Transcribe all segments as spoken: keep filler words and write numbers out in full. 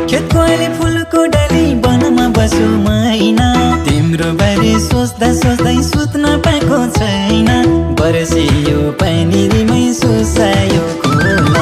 खेतको अहिले फुलको डाली वनमा बसु मैना तिम्रो बारे सोच्दा सोच्दै सुत्न पाएको छैन बरसियो पानी रिमै सुसायो खोला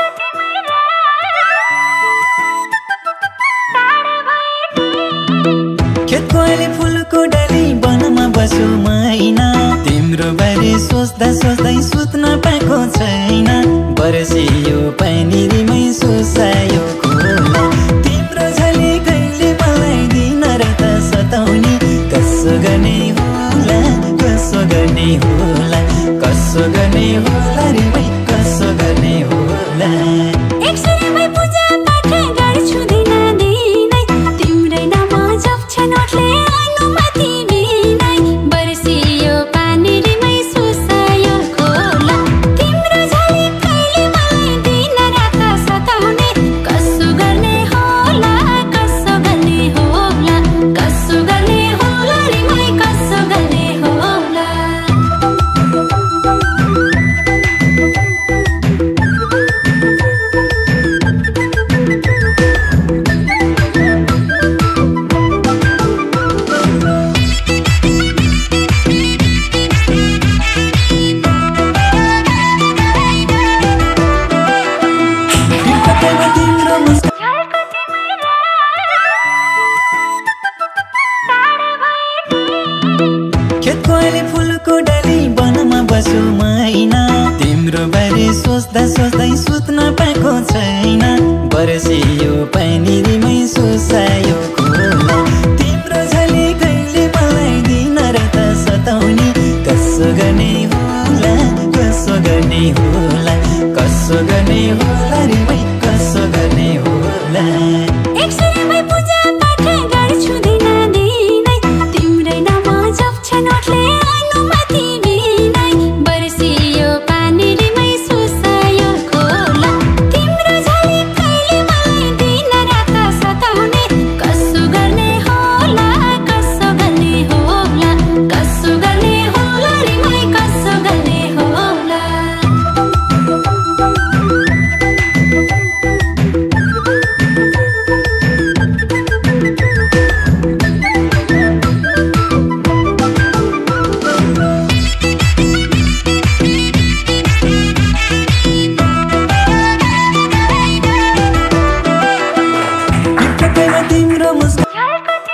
खेतको अहिले फुलको डाली वनमा बसु मैना तिम्रो बारे सोच्दा सोच्दै सुत्न पाएको छैन बरसियो पानी रिमै सुसायो खोला तिम्रो झली कहिले मलाई दिन रात सताउने कसो गर्ने होला कसो गर्ने होला कसो गर्ने होला रिमै कसो गर्ने होला एकसरीमै पूजा पाठ गर्छु दिन दिनै तिम्रै नाम जप्छ नोटले अनुमति बिनै बरसियो पानी रिमै सुसायो खोला तिम्रो झली कहिले मलाई दिन रात सताउने कसो गर्ने होला कसो गर्ने होला कसो गर्ने होला रिमै कसो गर्ने होला तिम्रो मुस्कान खेतको अहिले फुलको डाली वनमा बसु मैना तिम्रो बारे सोच्दा सोच्दै सुत्न पाएको छैन बरसियो पानी रिमै सुसायो खोला तिम्रो झली कहिले मलाई दिन रात सताउने कसो गर्ने होला कसो गर्ने होला कसो गर्ने होला रिमै कसो गर्ने होला एकसरीमै पूजा पाठ गर्छु दिन दिनै तिम्रै नाम जप्छ नोटले अनुमति बिनै बरसियो पानी रिमै सुसायो खोला तिम्रो झली कहिले मलाई दिन रात सताउने कसो गर्ने होला कसो गर्ने होला कसो गर्ने होला रिमै कसो गर्ने होला टिपटेमा तिम्रो मुस्कान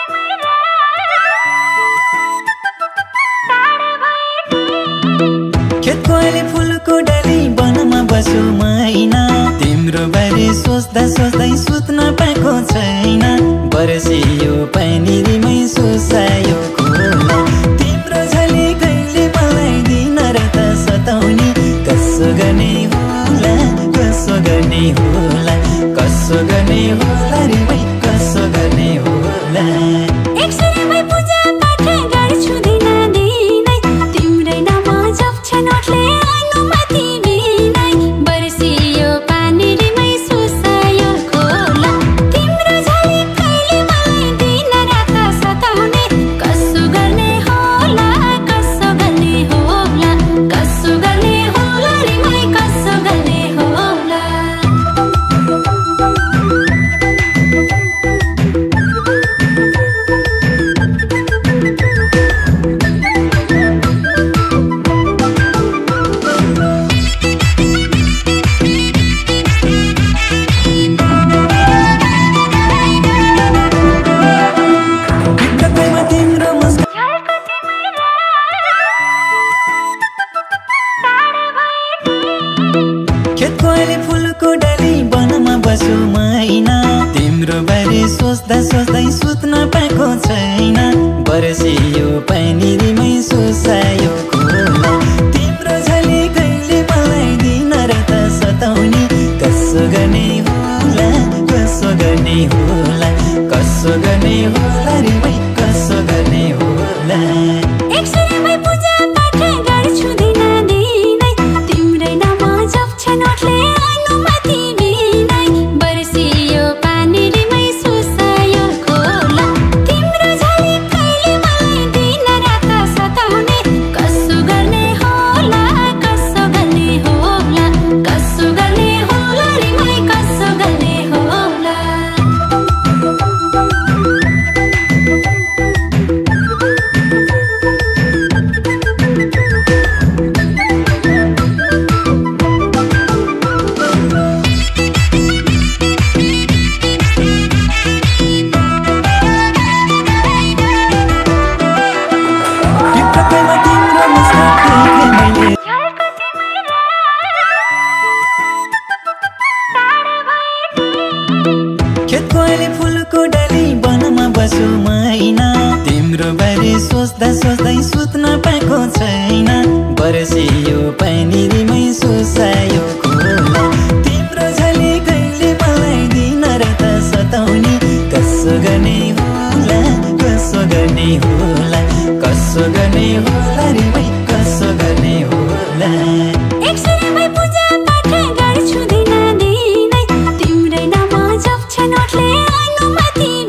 खेतको अहिले फुलको डाली वनमा बसु मैना तिम्रो बारे सोच्दा सोच्दै सुत्न पाएको छैन बरसियो पानी रिमै सुसायो खोला तिम्रो झली कहिले मलाई दिन रात सताउने कसो गर्ने होला कसो गर्ने होला कसो गर्ने होला रिमै कसो गर्ने होला एकसरीमै पूजा पाठ गर्छु दिन दिनै तिम्रै नाम जप्छ नोटले अनुमति बिनै बरसियो पानी रिमै सुसायो खोला तिम्रो झली कहिले मलाई दिन रात सताउने कसो गर्ने होला कसो गर्ने होला कसो गर्ने होला रिमै कसो गर्ने होला टिपटेमा तिम्रो मुस्कान खेतको अहिले फुलको डाली वनमा बसु मैना तिम्रो बारे सोच्दा सोच्दै सुत्न पाएको छैन बरसियो पानी रिमै सुसायो खोला तिम्रो झली कहिले मलाई दिन रात सताउने कसो गर्ने होला कसो गर्ने होला कसो गर्ने होला रिमै कसो गर्ने होला एकसरीमै पूजा पाठ गर्छु दिन दिनै तिम्रै नाम जप्छ नोटले अनुमति बिनै बरसियो पानी रिमै सुसायो खोला तिम्रो झली कहिले मलाई तिम्रो बारे सोच्दा सोच्दै सुत्न पाएको छैन बर्सियो पानीमै सुसायो खोला तिम्रो झली कहिले मलाई दिन र त सताउने कसो गर्ने होला कसो गर्ने होला कसो गर्ने होला रे भाइ कसो गर्ने होला एकसरी भाइ पूजा पाठ गर्छु दिन दिनै तिम्रै नाम जप्छ नोटले अनुमति